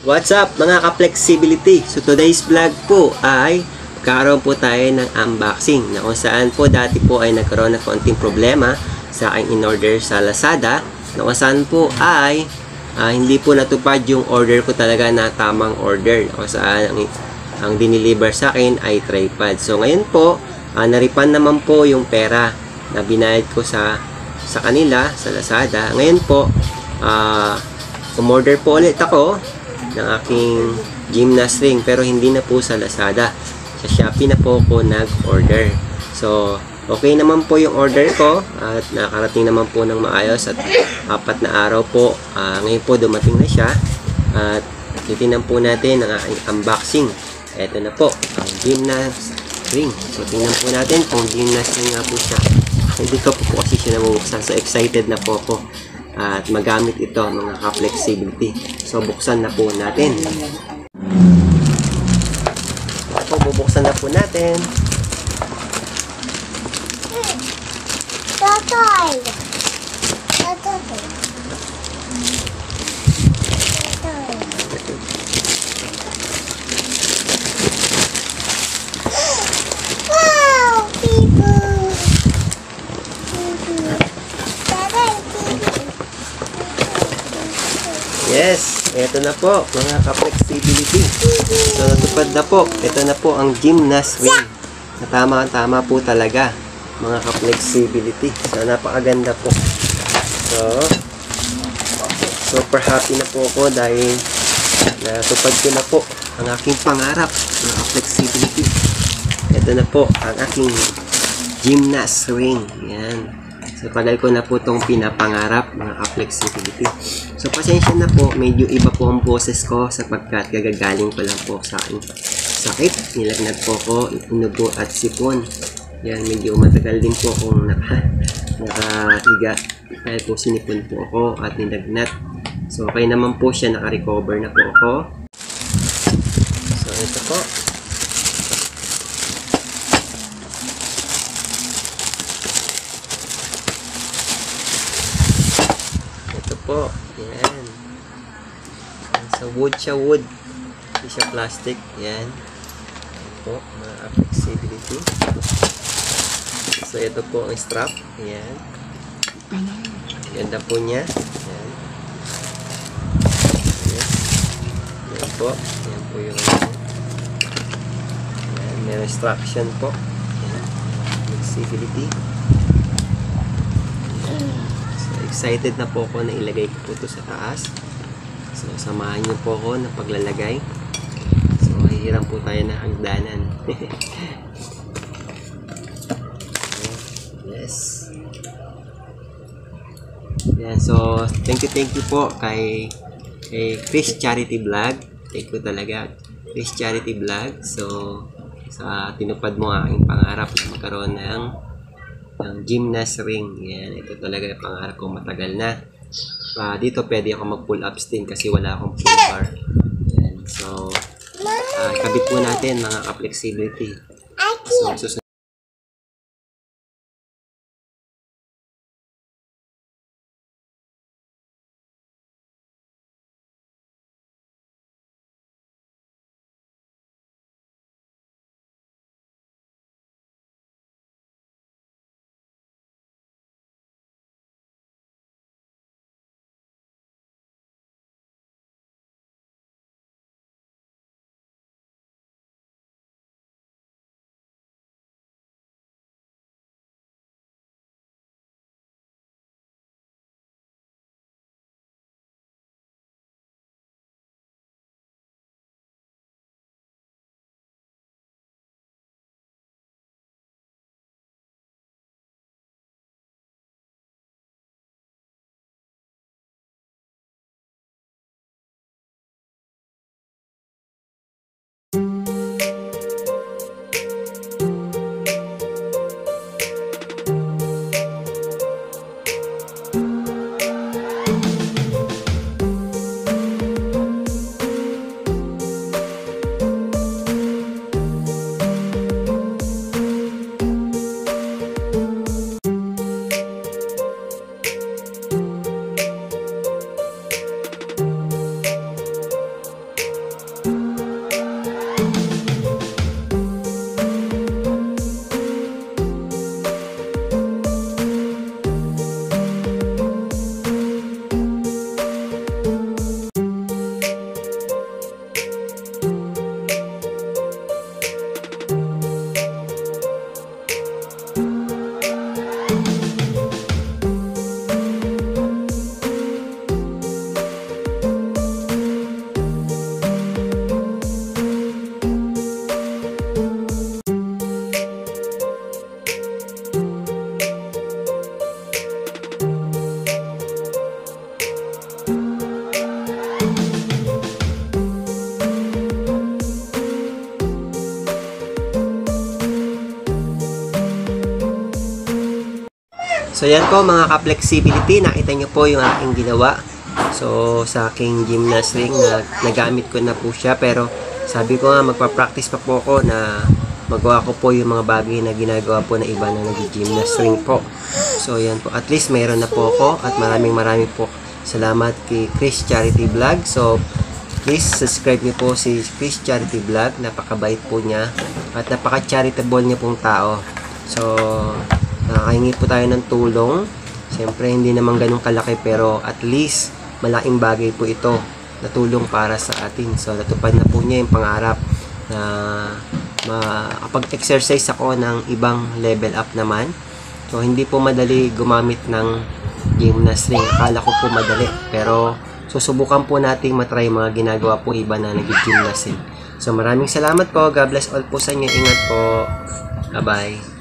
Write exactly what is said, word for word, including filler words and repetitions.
What's up mga ka-flexibility? So today's vlog po ay magkaroon po tayo ng unboxing na kung saan po dati po ay nagkaroon ng konting problema sa aking in-order sa Lazada na kung saan po ay uh, hindi po natupad yung order ko talaga na tamang order na kung saan ang, ang diniliver sa akin ay tripod. So ngayon po, uh, naripan naman po yung pera na binayad ko sa sa kanila sa Lazada. Ngayon po, uh, umorder po ulit ako ng aking gymnast ring pero hindi na po sa Lazada. Sa Shopee na po ako nag-order. So, okay naman po yung order ko at nakarating naman po ng maayos at apat na araw po. Uh, ngayon po dumating na siya at titingnan po natin ang aking unboxing. Ito na po, ang gymnast ring. So, tingnan po natin kung gymnast ring nga po siya. Hindi ko po kasi siya nabubuksan. So, excited na po ako at magamit ito mga ka-flexibility. So buksan na po natin. So bubuksan na po natin. Totoy. Totoy. Wow, people. Yes, ito na po mga ka-flexibility. So natupad na po. Ito na po ang gymnast ring. Na tama-tama po talaga mga ka-flexibility. So napakaganda po. So super happy na po ako dahil natupad ko na po ang aking pangarap mga ka-flexibility. Ito na po ang aking gymnast ring. Yan. So, tagal ko na po itong pinapangarap, mga ka-flexibility. So, pasensya na po, medyo iba po ang boses ko sapagkat gagagaling ko lang po sa aking sakit. Nilagnat po ko, inubo at sipon. Yan, medyo matagal din po akong naka, nakahiga dahil po sinipon po ako at nilagnat. So, okay naman po siya, naka-recover na po ako. So, ito po. Po. Yan. Sa wood siya wood. Hindi siya plastic. Yan. Yan po. Mga flexibility. So, ito po ang strap. Yan. Ganda po niya. Yan. Yes. Yan po. Yan po yung yan. May instruction po. Yan. Flexibility. Excited na po ako na ilagay ko po ito sa taas. So, samahan niyo po ako ng paglalagay. So, hihiram po tayo ng hagdanan. Yes. Yan. So, thank you, thank you po kay, kay Chris Charity Vlog. Thank you talaga. Chris Charity Vlog. So, sa tinupad mo aking pangarap na magkaroon ng ng gymnast ring. Yan, ito talaga yung pangarap ko matagal na. Uh, dito pwede ako mag-pull ups din kasi wala akong pull bar. Yan, so, uh, kabit po natin mga ka-flexibility. So, susunod. So yan po mga ka-flexibility, nakita nyo po yung aking ginawa. So sa aking gymnast ring na nagamit ko na po siya, pero sabi ko nga magpa-practice pa po ako na magawa ko po yung mga bagay na ginagawa po na iba na nag-gymnast ring po. So yan po, at least mayroon na po ako, at maraming maraming po salamat kay Chris Charity Vlog. So please subscribe niyo po si Chris Charity Vlog, napakabait po niya at napaka-charitable niya pong tao. So nakakahingi po tayo ng tulong. Siyempre, hindi naman ganun kalaki, pero at least, malaking bagay po ito na tulong para sa atin. So, natupad na po niya yung pangarap na makapag-exercise ako ng ibang level up naman. So, hindi po madali gumamit ng gymnast ring. Akala ko po madali, pero susubukan po natin matry mga ginagawa po iba na nag-gymnast ring. So, maraming salamat po. God bless all po sa inyo. Ingat po. Bye-bye.